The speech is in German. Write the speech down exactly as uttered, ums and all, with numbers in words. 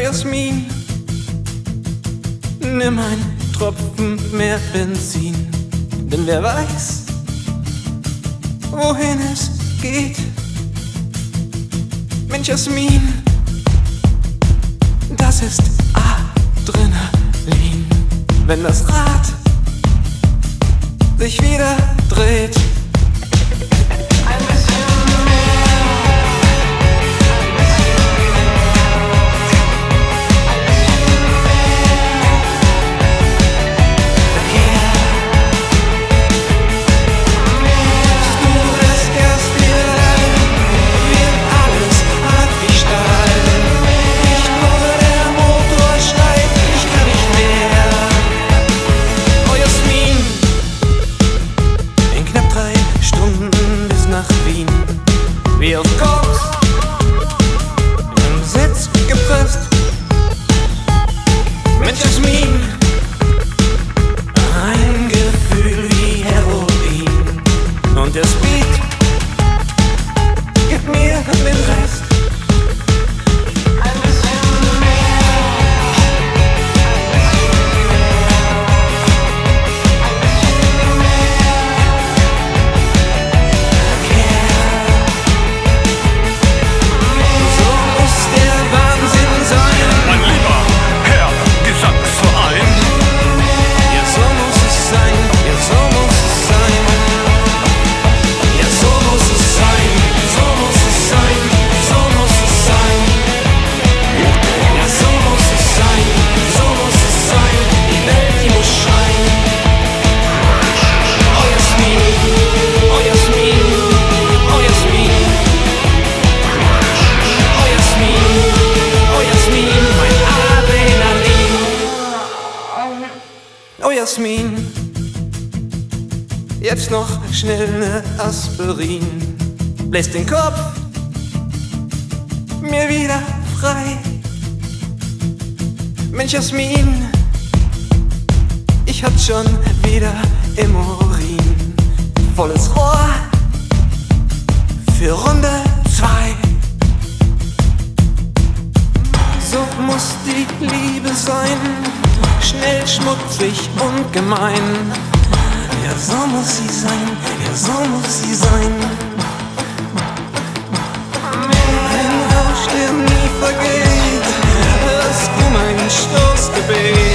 Jasmin, nimm ein Tropfen mehr Benzin, denn wer weiß, wohin es geht. Mensch, Jasmin, das ist Adrenalin, wenn das Rad sich wieder dreht. Ein bisschen mehr, ein bisschen mehr, ein bisschen mehr Verkehr. Du lässt erst wieder, wird alles hart wie Stahl. Nicht nur der Motor schreit, ich kann nicht mehr. Oh Jasmin, in knapp drei Stunden bis nach Wien, wie auf Koks, im Sitz gepresst. Mensch, Jasmin, ein Gefühl wie Heroin, und der Speed gibt mir den Rest. Ein bisschen mehr, ein bisschen mehr, ein bisschen mehr Verkehr. So muss der Wahnsinn sein. Mein lieber Herr Gesangsverein, Ja, so muss es sein. Ja, so muss es sein. Ja, so muss es sein. So muss es sein. So muss es sein. Ja, so muss es sein. So muss es sein. Die Welt, die muss schreien. Oh Jasmin, oh Jasmin, oh Jasmin, oh Jasmin, oh Jasmin, mein Adrenalin. Oh Jasmin, jetzt noch schnell ne Aspirin, bläst den Kopf mir wieder frei. Mensch, Jasmin, ich hab schon wieder im Urin volles Rohr für Runde zwei. So muss die Liebe sein, schnell, schmutzig und gemein. Ja, so muss sie sein, ja, so muss sie sein. Ein Rausch, der nie vergeht, hast du mein Stoßgebet.